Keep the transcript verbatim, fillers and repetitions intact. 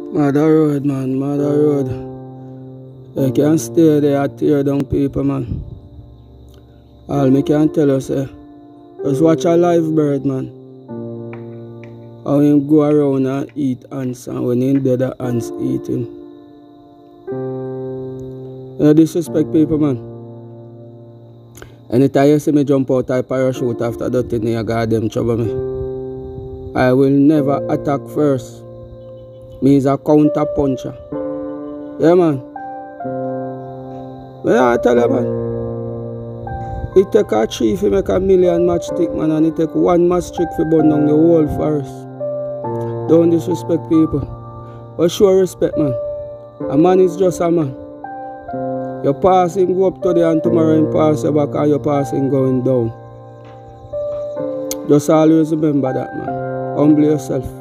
Mother road, man, mother road. You can't stay there and tear down people, man. All me can tell you, say, just watch a live bird, man. How him go around and eat ants, and when him dead, the ants eat him. You disrespect people, man. Anytime you see me jump out of parachute after that thing, you got them trouble me. I will never attack first. Me is a counter puncher. Yeah, man. But I tell you, man. It take a tree to make a million matchstick, man, and it take one matchstick to burn down the whole forest. Don't disrespect people. But show respect, man. A man is just a man. Your passing go up today and tomorrow you pass you back and your passing going down. Just always remember that, man. Humble yourself.